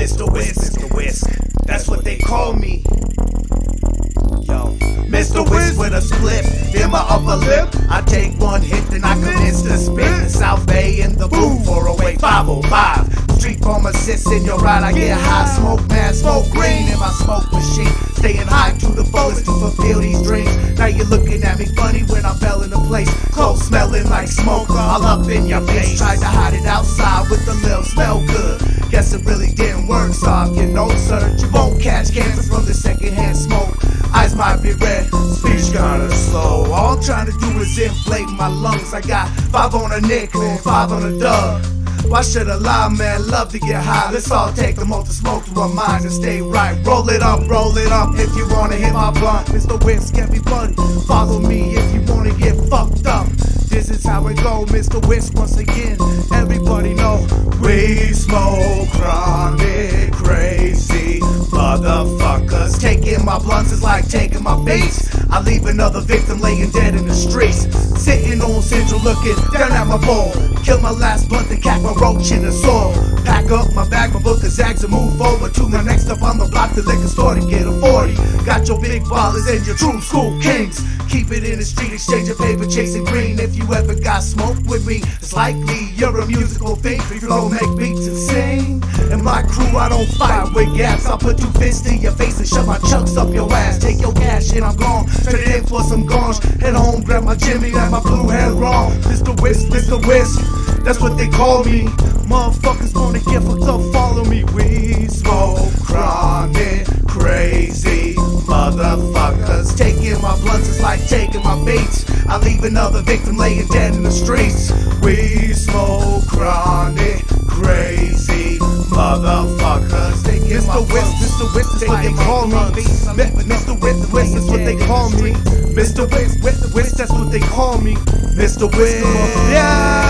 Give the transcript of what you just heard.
Mr. Whisk, that's what they call me. Yo, Mr. Whisk with a split in my upper lip. I take one hit, then I commence to spit. The South Bay in the booth, 408 505. Street pharmacist in your ride, I get high, smoke mad, smoke green in my smoke machine. Staying high to the fullest to fulfill these dreams. Now you're looking at me funny when I fell into place. Clothes smelling like smoke, all up in your face. Tried to hide it outside with a little smell good. Guess it really didn't work, so if you no search, you won't catch cancer from the secondhand smoke. Eyes might be red, speech kinda slow. All I'm trying to do is inflate my lungs. I got 5 on a nickel, 5 on a dub. Why should I lie, man? Love to get high. Let's all take a moment to smoke to our minds and stay right. Roll it up if you wanna hit my blunt. Mr. Whisk, everybody, follow me if you wanna get fucked up. This is how it go, Mr. Whisk once again. Everybody know we smoke chronic crazy motherfuckers. Taking my blunts is like taking my beats. I leave another victim laying dead in the streets. Sitting on Central looking down at my bowl. Kill my last blunt and cack my roach in the soil. Pack up my bag, my book of zags and move forward to my next up on the block, the liquor store to get a 40. Got your big ballers and your true school kings. Keep it in the street, exchanging paper, chasing green. If you ever got smoke with me, it's likely you're a musical fiend. Flow, make beats and sing. And my crew, I don't fight with gaps. I'll put 2 fists in your face and shove my chunks up your ass. Take your cash and I'm gone. Turn it in for some gauge. Head home, grab my Jimmy and my blue hair wrong. Mr. Whisk, that's what they call me. Motherfuckers wanna get fucked up, follow me. We smoke chronic crazy motherfuckers. Taking my blunts is like taking my beats. I leave another victim laying dead in the streets. We smoke chronic crazy motherfuckers. Mr. Whisk is what they call me. Mr. Whisk is what they call me. Mr. Whisk, that's what they call me. Mr. Whisk, yeah.